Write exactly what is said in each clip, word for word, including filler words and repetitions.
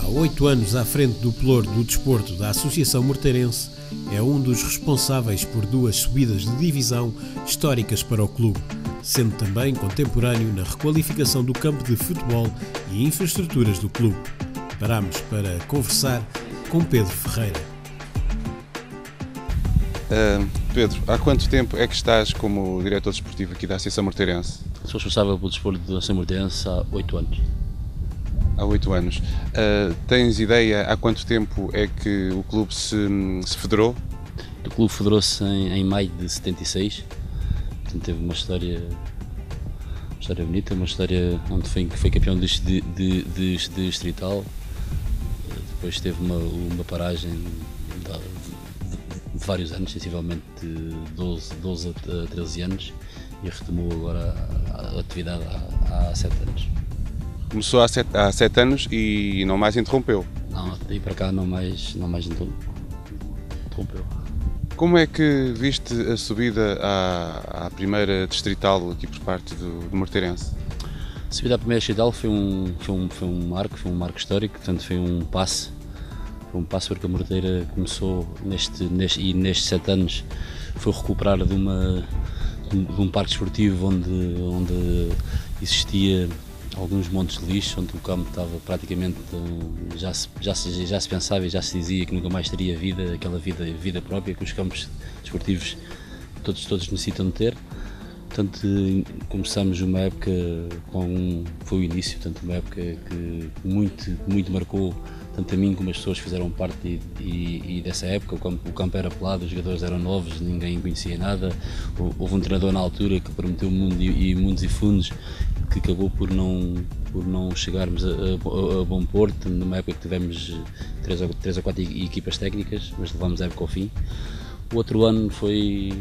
oito anos à frente do pelouro do desporto da Associação Morteirense, é um dos responsáveis por duas subidas de divisão históricas para o clube, sendo também contemporâneo na requalificação do campo de futebol e infraestruturas do clube. Parámos para conversar com Pedro Ferreira. Uh, Pedro, há quanto tempo é que estás como diretor desportivo aqui da Associação Morteirense? Sou responsável pelo desporto da Associação Morteirense há oito anos. Há oito anos. Uh, tens ideia há quanto tempo é que o clube se, se federou? O clube federou-se em, em maio de setenta e seis, portanto teve uma história, uma história bonita, uma história onde foi, foi campeão de, de, de, de, de distrital, depois teve uma, uma paragem de, de, de vários anos, sensivelmente de doze, doze a treze anos, e retomou agora a, a atividade há, há sete anos. Começou há sete, há sete anos e não mais interrompeu? Não, daí para cá não mais, não mais interrompeu. Como é que viste a subida à, à primeira distrital aqui por parte do, do Morteirense? A subida à primeira distrital foi um, foi, um, foi um marco, foi um marco histórico, portanto foi um passe, foi um passe porque a Morteira começou neste, neste, e nestes sete anos foi recuperar de, uma, de um parque esportivo onde, onde existia alguns montes de lixo, onde o campo estava praticamente, já se, já, se, já se pensava e já se dizia que nunca mais teria vida, aquela vida, vida própria que os campos desportivos todos, todos necessitam de ter. Portanto, começamos uma época com um, foi o início, portanto, uma época que muito, muito marcou tanto a mim como as pessoas que fizeram parte e, e, e dessa época. O campo, o campo era pelado, os jogadores eram novos, ninguém conhecia nada. Houve um treinador na altura que prometeu mundo e, e mundos e fundos, que acabou por não, por não chegarmos a, a, a bom porto, numa época que tivemos três ou, três ou quatro equipas técnicas, mas levámos a época ao fim. O outro ano foi,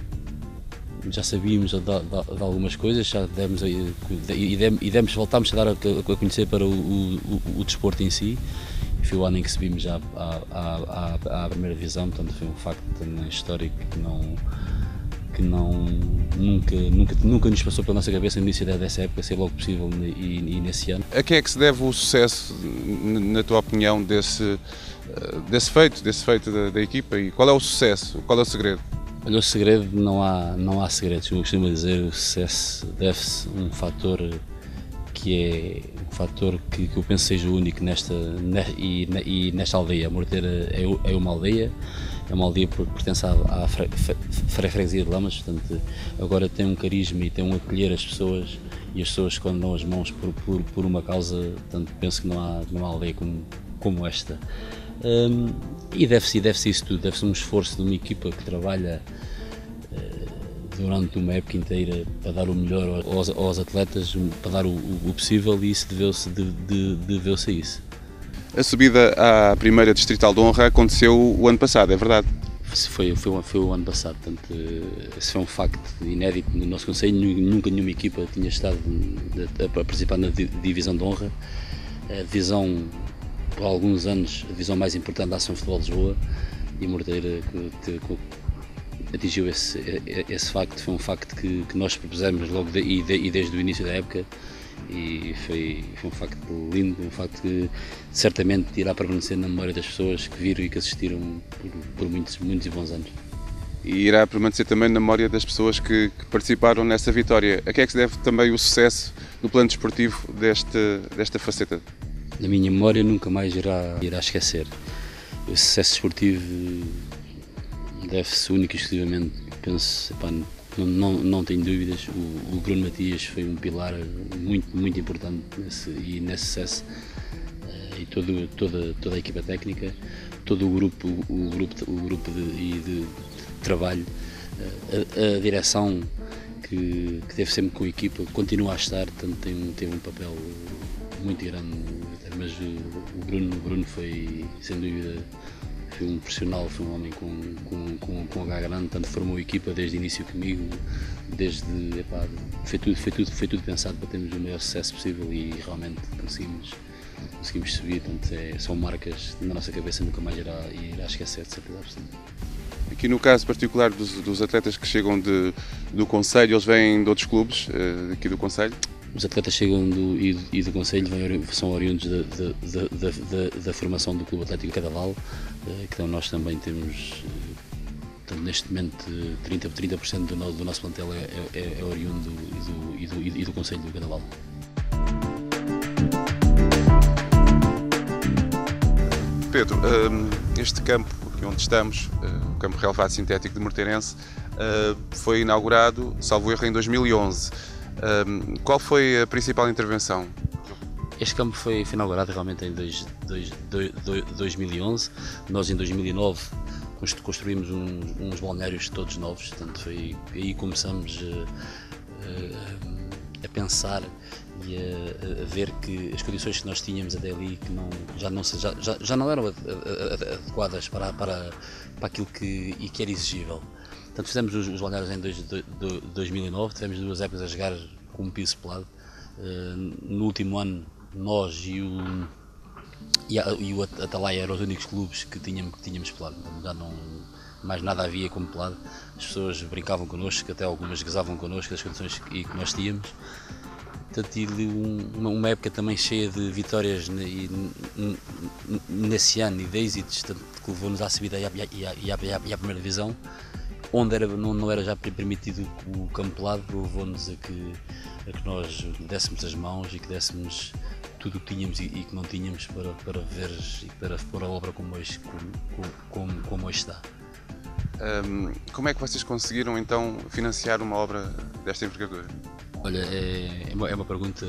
já sabíamos de, de, de algumas coisas, já demos, e, e demos, voltámos a dar a, a conhecer para o, o, o desporto em si. Foi o ano em que subimos já à, à, à, à primeira divisão, portanto foi um facto também histórico que não, que não nunca, nunca, nunca nos passou pela nossa cabeça no início dessa época, ser logo possível e, e nesse ano. A que é que se deve o sucesso, na tua opinião, desse, desse feito, desse feito da, da equipa, e qual é o sucesso, qual é o segredo? Olha, o segredo, não há, não há segredos, como eu costumo dizer, o sucesso deve-se a um fator que é um fator que, que eu penso seja único nesta, e, e nesta aldeia. A Morteira é, é uma aldeia, é uma aldeia que pertence à, à fre, fre, freguesia de Lamas, portanto agora tem um carisma e tem um acolher as pessoas, e as pessoas quando dão as mãos por, por, por uma causa, portanto penso que não há, não há aldeia como, como esta. Um, e deve-se deve-se isso tudo, deve-se um esforço de uma equipa que trabalha uh, durante uma época inteira para dar o melhor aos, aos atletas, para dar o, o possível, e isso deveu-se de, de, deveu-se a isso. A subida à primeira distrital de honra aconteceu o ano passado, é verdade? Foi, foi, foi o ano passado, portanto, esse foi um facto inédito no nosso concelho. Nunca nenhuma equipa tinha estado a participar na divisão de honra. A divisão, por alguns anos, a divisão mais importante da Ação Futebol de Lisboa, e a Morteira atingiu esse, esse facto. Foi um facto que, que nós propusemos logo de, e, de, e desde o início da época, e foi, foi um facto lindo, um facto que certamente irá permanecer na memória das pessoas que viram e que assistiram por, por muitos, muitos e bons anos. E irá permanecer também na memória das pessoas que, que participaram nessa vitória. A que é que se deve também o sucesso do plano desportivo deste, desta faceta? Na minha memória nunca mais irá, irá esquecer. O sucesso desportivo deve-se única e exclusivamente, penso, epá, não, não, não tenho dúvidas, o, o Bruno Matias foi um pilar muito, muito importante nesse, e nesse sucesso, e todo, toda, toda a equipa técnica, todo o grupo, o grupo, o grupo de, de, de trabalho, a, a direção que, que teve sempre com a equipa, continua a estar, portanto tem, tem um papel muito grande, mas o Bruno, o Bruno foi, sem dúvida, foi um profissional, foi um homem com, com, com, com H grande, tanto formou a equipa desde o início comigo, desde, epá, foi, tudo, foi, tudo, foi tudo pensado para termos o maior sucesso possível, e realmente conseguimos, conseguimos subir, portanto é, são marcas na nossa cabeça, nunca mais irá, irá esquecer, de certeza absoluta. Aqui no caso particular dos, dos atletas que chegam de, do concelho, eles vêm de outros clubes, aqui do concelho? Os atletas chegam do, e, do, e do Conselho vêm, são oriundos da, da, da, da, da formação do Clube Atlético Cadaval, que nós também temos, portanto, neste momento trinta por cento do, do nosso plantel é, é, é oriundo e do, e, do, e do Conselho do Cadaval. Pedro, este campo onde estamos, o campo relevado sintético de Morteirense, foi inaugurado, salvo erro, em dois mil e onze. Qual foi a principal intervenção? Este campo foi inaugurado realmente em dois mil e onze. Nós em dois mil e nove construímos uns, uns balneários todos novos, portanto foi aí começamos a, a pensar e a, a ver que as condições que nós tínhamos até ali que não, já, não, já, já, já não eram adequadas para, para, para aquilo que, e que era exigível. Portanto, fizemos os, os balneários em dois, do, do, dois mil e nove, tivemos duas épocas a jogar com um piso pelado. Uh, no último ano, nós e o, e, a, e o Atalaia eram os únicos clubes que tínhamos, que tínhamos pelado. Já não, mais nada havia como pelado. As pessoas brincavam connosco, até algumas gozavam connosco das condições que, que nós tínhamos. Portanto, uma, uma época também cheia de vitórias ne, nesse ano e de êxitos, que levou-nos à subida e à, e, à, e, à, e à primeira divisão, onde era, não, não era já permitido o campo pelado, levou-nos a que, a que nós dessemos as mãos e que dessemos tudo o que tínhamos e, e que não tínhamos para, para ver e para pôr a obra como hoje, como, como, como hoje está. Um, como é que vocês conseguiram então financiar uma obra desta envergadura? Olha, é, é, uma, é uma pergunta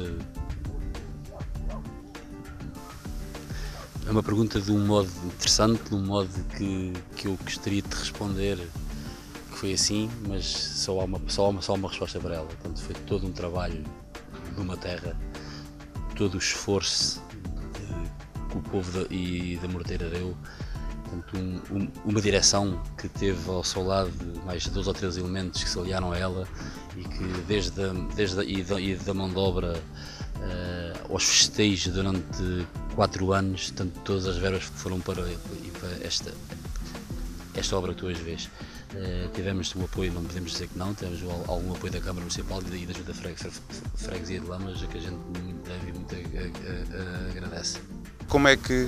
é uma pergunta de um modo interessante, de um modo que, que eu gostaria de responder que foi assim, mas só há uma, só há uma, só há uma resposta para ela. Portanto, foi todo um trabalho de uma terra, todo o esforço de, que o povo da, e da Morteira deu. Portanto, um, um, uma direção que teve ao seu lado mais dois ou três elementos que se aliaram a ela e que desde, a, desde a, e, da, e da mão de obra uh, aos festejos durante quatro anos, tanto todas as verbas que foram para, para esta, esta obra que tu hoje vês. Uh, tivemos o apoio, não podemos dizer que não, tivemos algum apoio da Câmara Municipal e da Junta de Freguesia de Lamas, a que a gente deve muito a, a, a, agradece. Como é que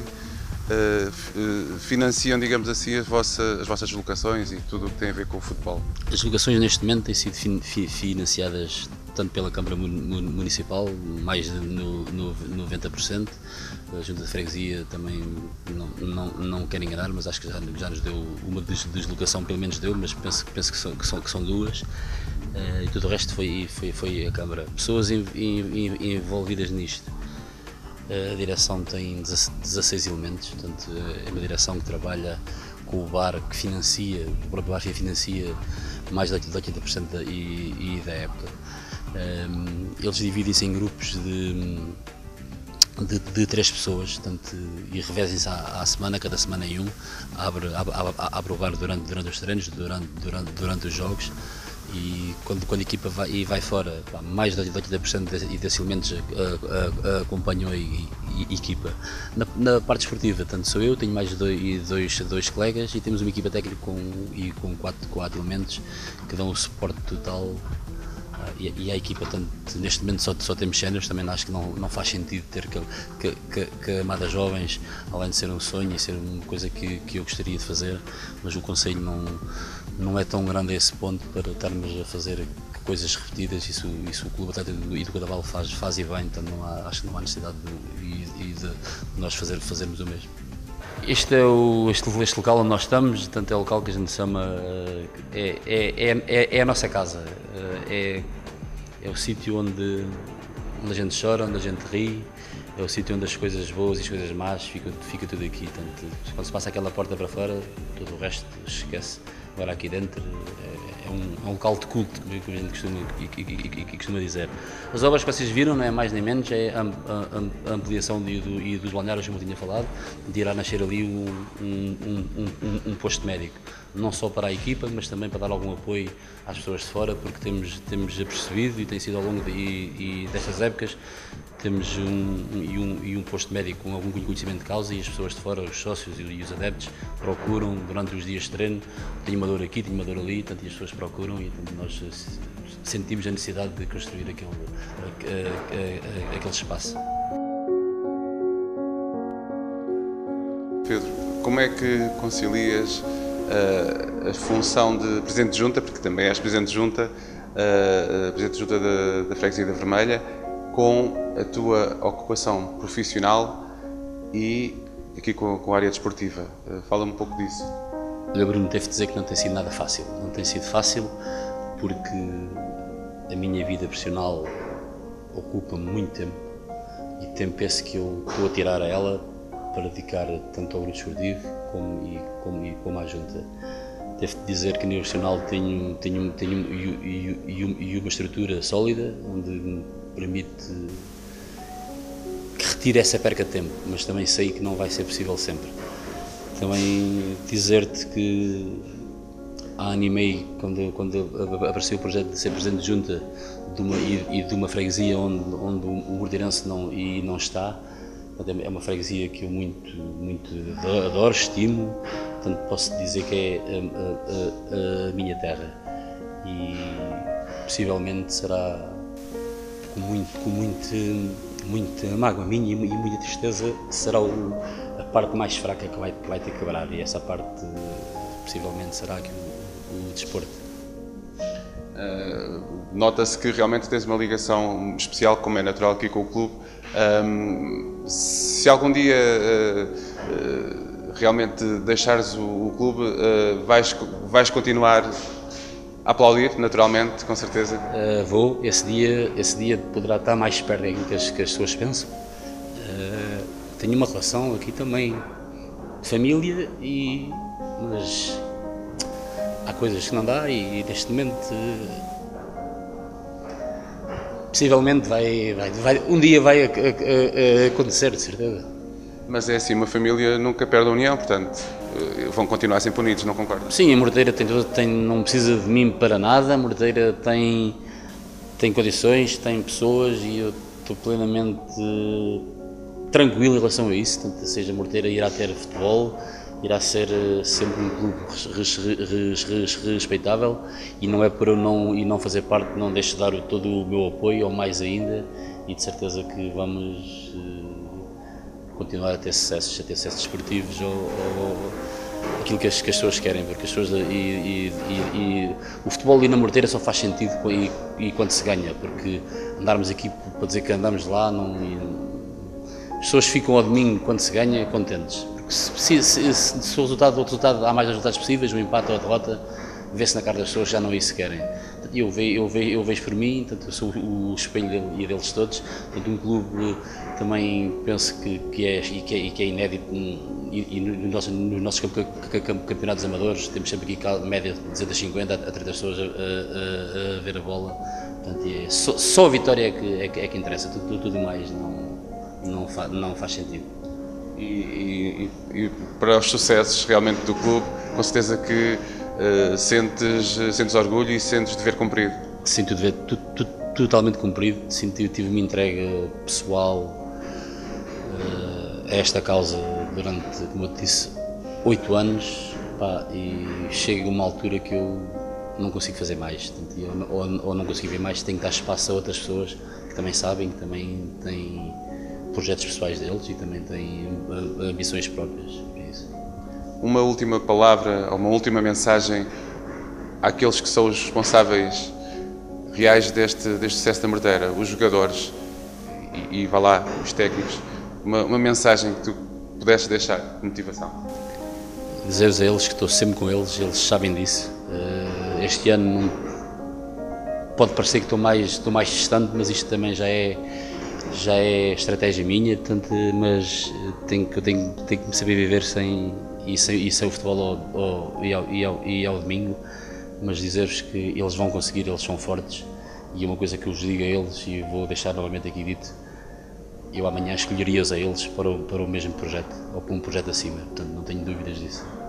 Uh, financiam, digamos assim, as vossas, as vossas deslocações e tudo o que tem a ver com o futebol? As deslocações neste momento têm sido fin, fi, financiadas tanto pela Câmara Municipal, mais de no, no, noventa por cento, a Junta de Freguesia também não, não, não quero enganar, mas acho que já, já nos deu uma deslocação, pelo menos deu, mas penso, penso que, são, que, são, que são duas, uh, e tudo o resto foi, foi, foi a Câmara. Pessoas in, in, in, envolvidas nisto. A direção tem dezasseis elementos, portanto é uma direção que trabalha com o bar, que financia, o próprio bar financia mais de oitenta por cento da, e, e da época. Um, eles dividem-se em grupos de, de, de três pessoas, portanto, e revezem-se à, à semana, cada semana em um, abre, abre, abre o bar durante, durante os treinos, durante, durante, durante os jogos. E quando, quando a equipa vai, e vai fora, mais de oitenta por cento desses elementos acompanham a, a, a equipa. Na, na parte esportiva, tanto sou eu, tenho mais de dois, dois, dois colegas e temos uma equipa técnica com, e com quatro, quatro elementos que dão o suporte total. E, e a equipa, tanto, neste momento só, só temos séniores, também acho que não, não faz sentido ter que, que, que, que amadas jovens, além de ser um sonho e ser uma coisa que, que eu gostaria de fazer, mas o Conselho não, não é tão grande a esse ponto para estarmos a fazer coisas repetidas. Isso, isso o Clube Atlético e do Cadaval faz, faz e bem, então não há, acho que não há necessidade de, de, de nós fazer, fazermos o mesmo. Este é o este, este local onde nós estamos, portanto é o local que a gente chama, é, é, é, é a nossa casa, é, é o sítio onde, onde a gente chora, onde a gente ri, é o sítio onde as coisas boas e as coisas más fica, fica tudo aqui. Portanto, quando se passa aquela porta para fora, todo o resto esquece. Agora aqui dentro é, é, um, é um local de culto, como a gente costuma, e, e, e, e costuma dizer. As obras que vocês viram não é mais nem menos, é a, a, a ampliação de, do, e dos balneários, como eu tinha falado, de ir a nascer ali um, um, um, um, um posto médico, não só para a equipa, mas também para dar algum apoio às pessoas de fora, porque temos, temos percebido e tem sido ao longo de, e, e destas épocas, temos um, e, um, e um posto médico com algum conhecimento de causa, e as pessoas de fora, os sócios e os adeptos, procuram durante os dias de treino. Tenho uma dor aqui, tenho uma dor ali, portanto, e as pessoas procuram, e portanto, nós sentimos a necessidade de construir aquele, aquele, aquele espaço. Pedro, como é que concilias uh, a função de Presidente de Junta, porque também és Presidente de Junta, uh, Presidente de Junta da, da Freguesia da Vermelha, com a tua ocupação profissional e aqui com, com a área desportiva? Uh, Fala-me um pouco disso. Olha, Bruno, devo dizer que não tem sido nada fácil. Não tem sido fácil porque a minha vida profissional ocupa-me muito tempo, e tempo esse que eu estou a tirar a ela para dedicar tanto ao grupo desportivo como, e, como, e, como à junta. Devo-te dizer que a nível profissional tenho, tenho, tenho e, e, e uma estrutura sólida, onde me permite que retire essa perca de tempo, mas também sei que não vai ser possível sempre. Também dizer-te que há ano e meio, quando, quando apareceu o projeto de ser Presidente de Junta de uma, e, e de uma freguesia onde, onde o Mordeirense não, e não está, é uma freguesia que eu muito, muito adoro, estimo, portanto posso dizer que é a, a, a minha terra, e possivelmente será com, muito, com muito, muita mágoa minha e muita tristeza, será o, a parte mais fraca que vai, que vai ter que quebrar, e essa parte possivelmente será aqui o, o desporto. Uh, Nota-se que realmente tens uma ligação especial, como é natural, aqui com o clube. Um, se algum dia uh, uh, realmente deixares o, o clube, uh, vais, vais continuar a aplaudir, naturalmente, com certeza? Uh, vou. Esse dia, esse dia poderá estar mais perto daquilo que as, que as pessoas pensam. Uh, tenho uma relação aqui também de família, e, mas há coisas que não dá, e neste momento uh, possivelmente vai, vai, vai, um dia vai a, a, a acontecer, de certeza. Mas é assim, uma família nunca perde a união, portanto, vão continuar sempre unidos, não concordas? Sim, a Morteira tem, tem, não precisa de mim para nada. A Morteira tem, tem condições, tem pessoas, e eu estou plenamente tranquilo em relação a isso. Portanto, seja a Morteira irá ter futebol, irá ser sempre um clube res, res, res, respeitável, e não é por eu não, e não fazer parte, não deixo de dar todo o meu apoio, ou mais ainda, e de certeza que vamos uh, continuar a ter sucessos, a ter sucessos desportivos, ou, ou aquilo que as, que as pessoas querem, porque as pessoas, e, e, e, e o futebol ali na Morteira só faz sentido e, e quando se ganha, porque andarmos aqui para dizer que andamos lá, não, e, as pessoas ficam ao domingo quando se ganha contentes. Se, se, se, se o resultado, o resultado, há mais resultados possíveis, o empate ou a derrota, vê-se na cara das pessoas, já não isso querem. Eu vejo, eu, vejo, eu vejo por mim, portanto, eu sou o, o espelho dele, e deles todos. Portanto, um clube também penso que, que, é, e que, é, que é inédito, e, e nos nossos, nos nossos campeonatos amadores temos sempre aqui média de duzentas e cinquenta a trinta pessoas a, a, a ver a bola. Portanto, é, só, só a vitória é que, é que, é que interessa, tudo, tudo mais não, não, fa, não faz sentido. E, e, e para os sucessos realmente do clube, com certeza que uh, sentes, sentes orgulho e sentes dever cumprido. Sinto o dever tu, tu, totalmente cumprido, sinto, tive uma entrega pessoal uh, a esta causa durante, como eu te disse, oito anos, pá, e chega a uma altura que eu não consigo fazer mais, portanto, eu, ou, ou não consigo ver mais, tenho que dar espaço a outras pessoas que também sabem, que também têm projetos pessoais deles e também têm ambições próprias. É isso. Uma última palavra, ou uma última mensagem àqueles que são os responsáveis reais deste, deste sucesso da Morteira, os jogadores e, e vá lá, os técnicos, uma, uma mensagem que tu pudesses deixar de motivação. Dizer-vos a eles que estou sempre com eles, eles sabem disso. Este ano pode parecer que estou mais, estou mais distante, mas isto também já é já é estratégia minha, portanto, mas tenho que, tenho, tenho que saber viver sem, e, sem, e sem o futebol ao, ao, e, ao, e, ao, e ao domingo, mas dizer-vos que eles vão conseguir, eles são fortes, e é uma coisa que eu vos digo a eles, e vou deixar novamente aqui dito, eu amanhã escolheria-os a eles para o, para o mesmo projeto, ou para um projeto acima, portanto não tenho dúvidas disso.